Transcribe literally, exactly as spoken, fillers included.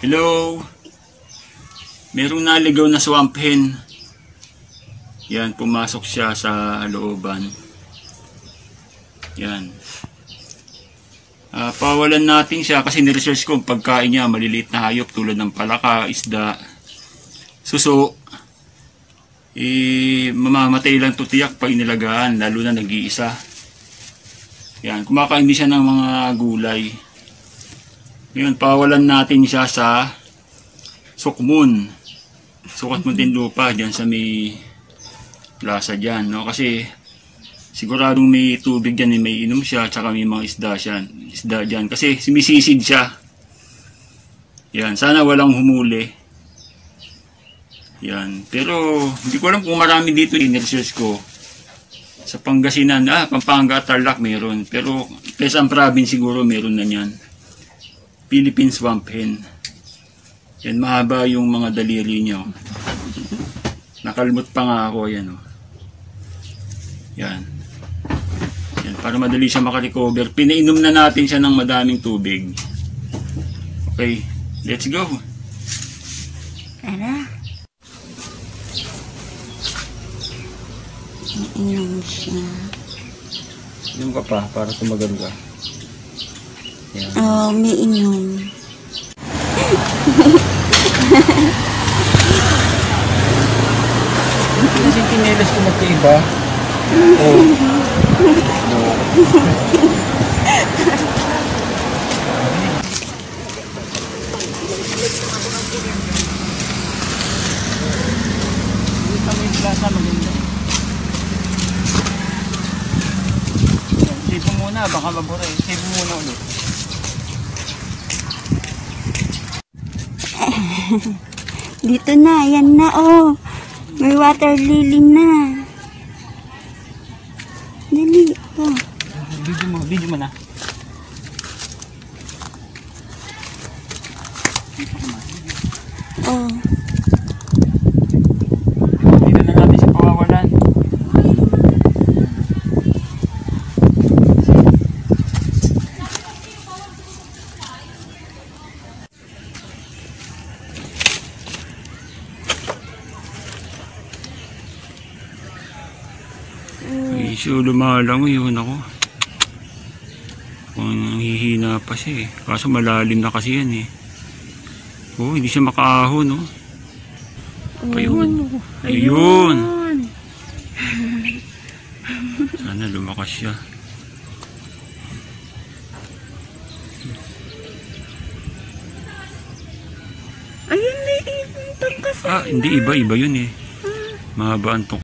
Hello. Merong naligaw na swamp hen. Yan, pumasok siya sa looban. Yan. Uh, pawalan natin siya kasi niresearch ko ang pagkain niya, maliliit na hayop tulad ng palaka, isda, suso. Eh, mamamatay lang to tiyak pag inilagaan, lalo na nag-iisa. Yan, kumakain din siya ng mga gulay. Ngayon, pawalan natin siya sa sukmun. Sukat mo din lupa dyan sa may plaza dyan, no? Kasi siguradong may tubig dyan, may inom siya, tsaka may mga isda siya, isda dyan. Kasi sumisisid siya. Yan, sana walang humuli. Yan, pero hindi ko alam kung marami dito in research ko. Sa Pangasinan, ah, Pampanga, Tarlac meron. Pero Quezon Province siguro meron na yan. Philippine swamp hen. Yan, mahaba yung mga daliri niyo. Nakalmot pa nga ako, yan o. Oh. Yan. Yan, para madali siya makarecover. Pinainom na natin siya ng madaming tubig. Okay, let's go. Tara. Inom siya. Inom ka pa, para tumagal ka. Yan. Oo, oh, may inom. Kasi tinelas ko magkaiba. Oh. No. Dito may plaza maganda. Save mo muna, baka mabura eh. Save mo muna ulit. Dito na, yan na oh. May water lily na. Dali ito. Video mo, video mo na. Oh. Dito na natin siya pawawalan. So lumalangoy yun ako. Kung hihina pa siya eh. Kaso malalim na kasi yan eh. Oh, hindi siya makaahon no. Ayun. Ayun. Sana lumakas siya. Ayun na yung tangkas. Ah, hindi iba-iba yun eh. Mahaba ang tok